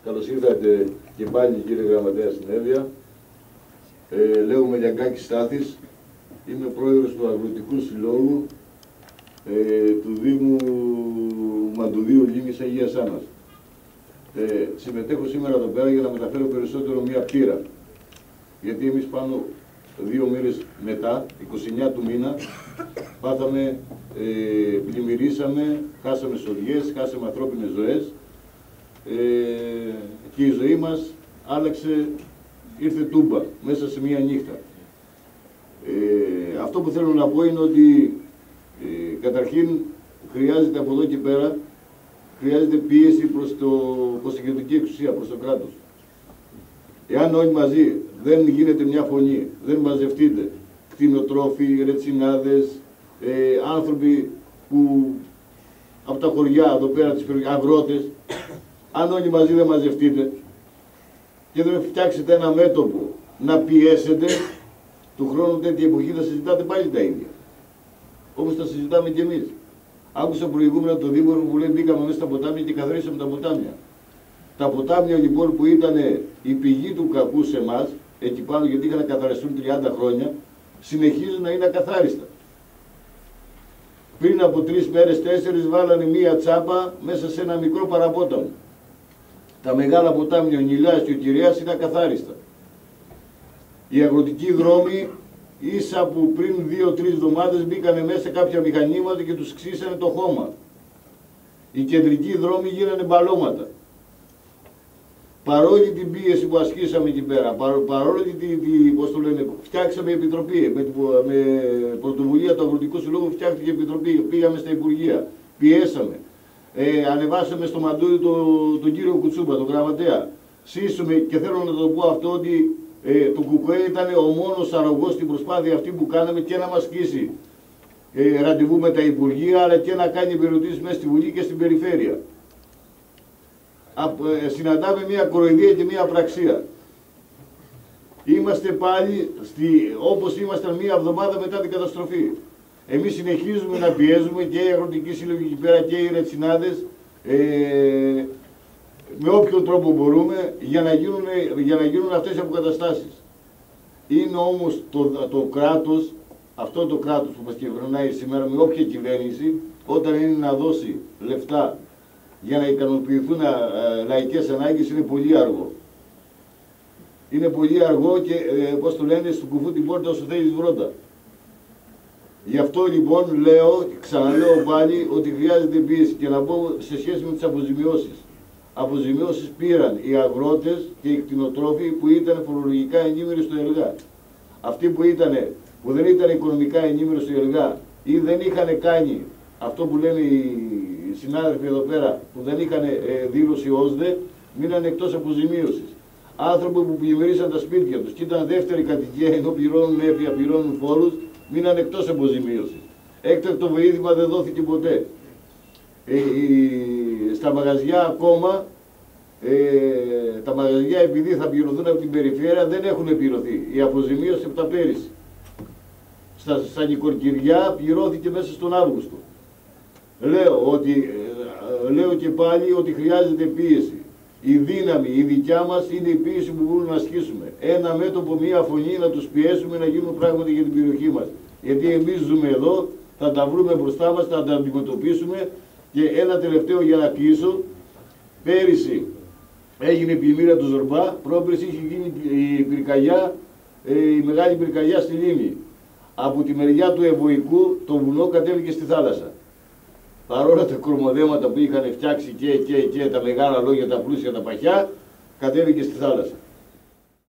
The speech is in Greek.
Καλώς ήρθατε και πάλι, κύριε Γραμματέα, στην Εύβοια. Λέγομαι Λιαγκάκης Στάθης. Είμαι πρόεδρος του Αγροτικού Συλλόγου του Δήμου Μαντουδίου Λίμνης Αγίας Άννας. Συμμετέχω σήμερα εδώ πέρα για να μεταφέρω περισσότερο μία πείρα. Γιατί εμείς πάνω 2 μέρες μετά, 29 του μήνα, πάθαμε, πλημμυρίσαμε, χάσαμε σοδιές, χάσαμε ανθρώπινες ζωές και η ζωή μας άλλαξε, ήρθε τούμπα μέσα σε μία νύχτα. Αυτό που θέλω να πω είναι ότι καταρχήν χρειάζεται από εδώ και πέρα, χρειάζεται πίεση προς την κεντρική εξουσία, προς το κράτος. Εάν όλοι μαζί δεν γίνεται μια φωνή, δεν μαζευτείτε, κτηνοτρόφοι, ρετσινάδες, άνθρωποι που από τα χωριά εδώ πέρα, αγρότες, αν όλοι μαζί δεν μαζευτείτε και δεν φτιάξετε ένα μέτωπο να πιέσετε, του χρόνου τέτοια εποχή θα συζητάτε πάλι τα ίδια. Όπως τα συζητάμε κι εμείς. Άκουσα προηγούμενα τον Δήμαρχο που λέει μπήκαμε μέσα στα ποτάμια και καθαρίσαμε τα ποτάμια. Τα ποτάμια λοιπόν που ήταν η πηγή του κακού σε εμάς, εκεί πάνω γιατί είχαν καθαριστούν 30 χρόνια, συνεχίζουν να είναι ακαθάριστα. Πριν από 3 μέρες, 4 βάλανε μία τσάπα μέσα σε ένα μικρό παραπόταμο. Τα μεγάλα ποτάμια, ο Νιλάς και ο Κυριάς, είναι ακαθάριστα. Οι αγροτικοί δρόμοι, ίσα που πριν 2-3 εβδομάδες μπήκανε μέσα κάποια μηχανήματα και τους ξύσανε το χώμα. Οι κεντρικοί δρόμοι γίνανε μπαλώματα. Παρόλη την πίεση που ασκήσαμε εκεί πέρα, παρόλη πώς το λένε, φτιάξαμε επιτροπή, με πρωτοβουλία του Αγροτικού Συλλόγου φτιάχτηκε επιτροπή, πήγαμε στα Υπουργεία, πιέσαμε, ανεβάσαμε στο μαντούρι τον κύριο Κουτσούμπα, τον γραμματέα. Σύσουμε και θέλω να το πω αυτό ότι το ΚΚΕ ήταν ο μόνος αρρωγός στην προσπάθεια αυτή που κάναμε και να μας σκίσει ραντεβού με τα Υπουργεία, αλλά και να κάνει περιοδίσεις μέσα στη Βουλή και στην Περιφέρεια. Συναντάμε μια κοροϊδία και μια απραξία. Είμαστε πάλι όπως ήμασταν μία εβδομάδα μετά την καταστροφή. Εμείς συνεχίζουμε να πιέζουμε και οι αγροτικοί σύλλογοι εκεί πέρα και οι ρετσινάδες με όποιο τρόπο μπορούμε για να γίνουν αυτές οι αποκαταστάσεις. Είναι όμως το κράτος, αυτό το κράτος που μας κυβερνάει σήμερα με όποια κυβέρνηση, όταν είναι να δώσει λεφτά για να ικανοποιηθούν λαϊκές ανάγκες, είναι πολύ αργό. Είναι πολύ αργό και πώς το λένε, σου κουφού την πόρτα όσο θέλεις βρώτα. Γι' αυτό λοιπόν λέω, ξαναλέω πάλι, ότι χρειάζεται πίεση και να πω σε σχέση με τις αποζημιώσεις. Αποζημιώσεις πήραν οι αγρότες και οι κτηνοτρόφοι που ήταν φορολογικά ενήμεροι στο ΕΛΓΑ. Αυτοί που δεν ήταν οικονομικά ενήμεροι στο ΕΛΓΑ ή δεν είχαν κάνει αυτό που λένε οι συνάδελφοι εδώ πέρα, που δεν είχαν δήλωση ΩΣΔΕ, μείνανε εκτός αποζημίωσης. Άνθρωποι που πλημμυρίσαν τα σπίτια τους και ήταν δεύτερη κατοικία, ενώ πληρώνουν έπια, πληρώνουν φόρους, μείνανε εκτός αποζημίωσης. Έκτακτο βοήθημα δεν δόθηκε ποτέ. Στα μαγαζιά ακόμα, τα μαγαζιά επειδή θα πληρωθούν από την περιφέρεια δεν έχουν πληρωθεί. Η αποζημίωση από τα πέρυσι. Στα νοικοκυριά πληρώθηκε μέσα στον Αύγουστο. Λέω και πάλι ότι χρειάζεται πίεση. Η δύναμη, η δικιά μας είναι η πίεση που μπορούμε να ασκήσουμε. Ένα μέτωπο, μία φωνή να τους πιέσουμε να γίνουν πράγματα για την περιοχή μας. Γιατί εμείς ζούμε εδώ, θα τα βρούμε μπροστά μας, θα τα αντιμετωπίσουμε. Και ένα τελευταίο για να κλείσω. Πέρυσι έγινε η πλημμύρα του Ζορμπά, πρόπερσι είχε γίνει η πυρκαγιά, η μεγάλη πυρκαγιά στη Λίμνη. Από τη μεριά του Ευωικού το βουνό κατέβηκε στη θάλασσα. Παρόλα τα κορμοδέματα που είχαν φτιάξει και τα μεγάλα λόγια, τα πλούσια, τα παχιά, κατέβηκε στη θάλασσα.